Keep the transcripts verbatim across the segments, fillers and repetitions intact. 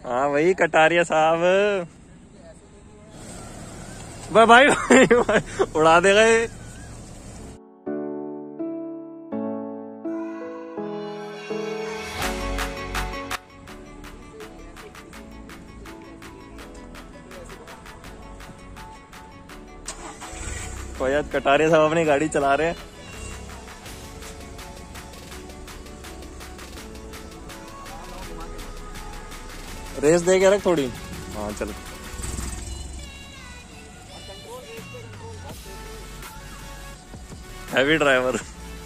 हाँ वही कटारिया साहब। भाई भाई, भाई उड़ा देगा ये। तो यार कटारिया साहब अपनी गाड़ी चला रहे हैं। रेस दे के रख थोड़ी। हाँ चल। Heavy driver.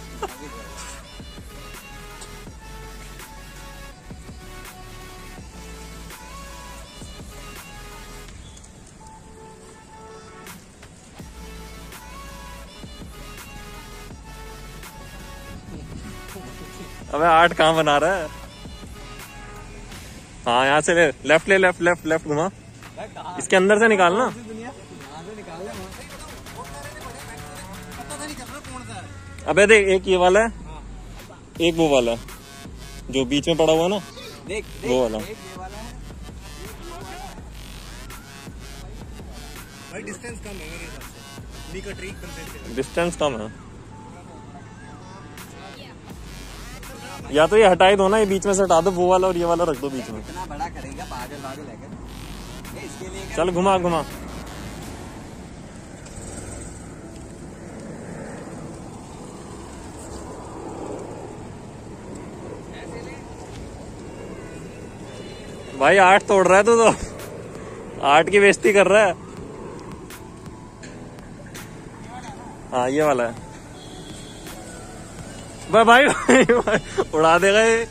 अबे आठ कहाँ बना रहा है? हाँ यहाँ से ले, लेफ्ट ले, लेफ्ट लेफ्ट लेफ्ट घुमा, इसके अंदर से निकालना। अबे देख, एक ये वाला है, एक वो वाला है जो बीच में पड़ा हुआ ना, देख, देख, वो वाला। भाई डिस्टेंस कम है मेरे हिसाब से, डिस्टेंस कम है। या तो ये हटा ही दो ना, ये बीच में से हटा दो, वो वाला और ये वाला रख दो बीच में। इतना बड़ा करेगा पागल पागल है इसके लिए। चल घुमा घुमा। भाई आठ तोड़ रहा है तू तो, आठ की बेइज्जती कर रहा है। हाँ ये वाला है। भाई भाई, भाई उड़ा देगा ये।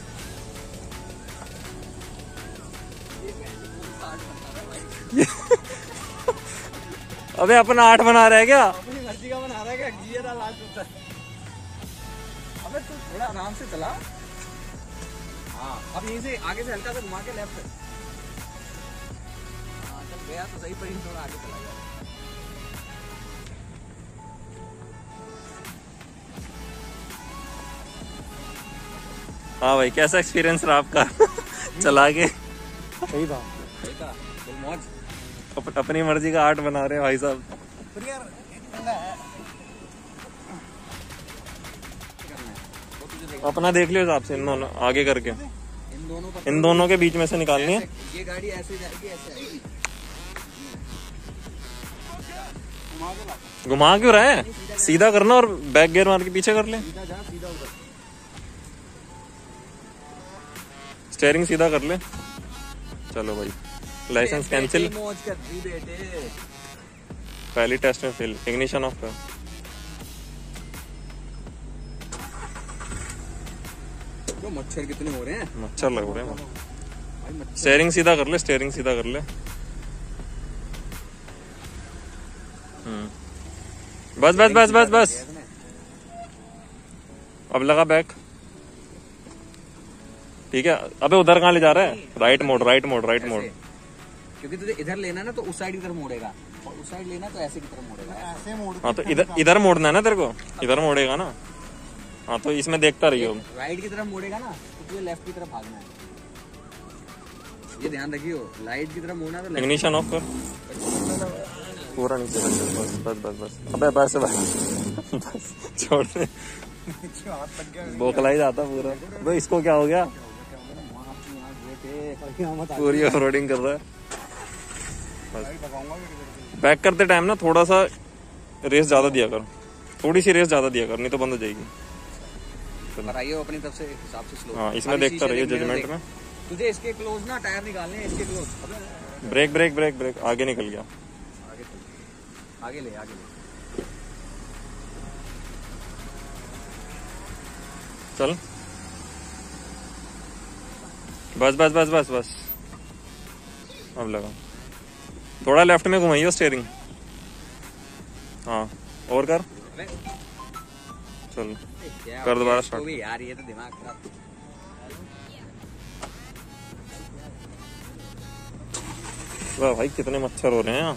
अबे अपना आठ बना रहा है क्या? अपनी मर्जी का बना रहा है क्या? गियर लास्ट होता है। अबे तू थोड़ा आराम से चला। हाँ अब यहीं से आगे से हल्का सा घुमा के लेफ्ट। हाँ चल गया तो सही, पर थोड़ा आगे चला गया। हाँ भाई कैसा एक्सपीरियंस रहा आपका? चला के सही था, सही था, मौज। अप, अपनी मर्जी का आर्ट बना रहे हैं भाई साहब। अपना देख लियो हिसाब से, इन दोनों आगे करके, इन दोनों इन दोनों के बीच में से निकालनी है। ये गाड़ी ऐसे जाएगी, ऐसे आएगी। घुमा क्यों रहा है? सीधा करना और बैक गियर मार के पीछे कर ले। स्टीयरिंग सीधा कर ले। चलो भाई लाइसेंस कैंसिल। पहली टेस्ट में फेल। इग्निशन ऑफ कर। तो मच्छर कितने हो रहे हैं? मच्छर लग रहे हैं। स्टीयरिंग सीधा कर ले, स्टीयरिंग सीधा कर ले। हम्म बस बस बस बस बस। अब लगा बैक। ठीक है। अबे उधर कहाँ ले जा रहा है? राइट मोड़, राइट मोड़, राइट मोड़। क्योंकि तुझे इधर लेना ना तो उस साइड की तरफ मोड़ेगा, और उस साइड लेना तो ऐसे की तरफ मोड़ेगा। ऐसे मोड़। हाँ तो इधर इधर मोड़ना है ना तेरे को, इधर मोड़ेगा ना। हाँ तो इसमें देखता रहियो। राइट की तरफ मोड़ेगा ना तो तुझे लेफ्ट की तरफ भागना है, ये ध्यान रखियो। लाइट की तरफ मोड़ना तो। इग्निशन ऑफ कर। पूरा नीचे बस बस बस बस। अबे बस बस छोड़ दे, बोखला ही जाता पूरा। भाई इसको क्या हो गया? पूरी ऑफरोडिंग कर रहा है। बैक करते टाइम ना थोड़ा सा रेस ज्यादा दिया कर, थोड़ी सी रेस ज्यादा दिया कर, नहीं तो बंद हो जाएगी। अपनी तरफ से हिसाब से स्लो। हाँ इसमें देखता रहिए जजमेंट में। तुझे इसके क्लोज ना टायर निकालने हैं, इसके close. Brake brake brake brake. आगे निकल गया, आगे आगे ले, आगे ले। चल बस बस बस बस बस। अब लगा, थोड़ा लेफ्ट में घुमाइए स्टीयरिंग। हाँ और कर। चल कर दोबारा स्टार्ट। यार ये तो दिमाग खराब। वाह भाई कितने मच्छर हो रहे हैं यहाँ।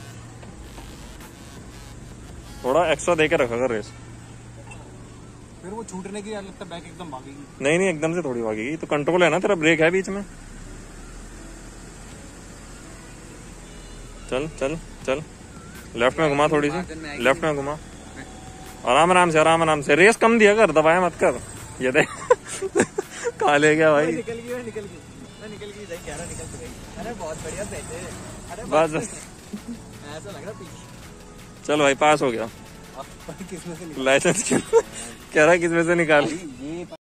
थोड़ा एक्स्ट्रा देके रखा कर रेस, फिर वो छूटने की यार लगता है बैक एकदम भागेगी। नहीं नहीं एकदम से थोड़ी भागेगी, तो कंट्रोल है ना तेरा, ब्रेक है बीच में। चल चल चल, लेफ्ट में घुमा थोड़ी सी, लेफ्ट में घुमा, आराम आराम से आराम आराम से, रेस कम दिया कर, दबाया मत कर। ये देख कहाँ ले गया भाई, निकल गई निकल गई निकल गई सही कह रहा, निकल तो गई। अरे बहुत बढ़िया पैसे, अरे बस बस ऐसा लग रहा पीछे। चल भाई पास हो गया, किसमें से लाइसेंस कह रहा है किसमें से निकाल।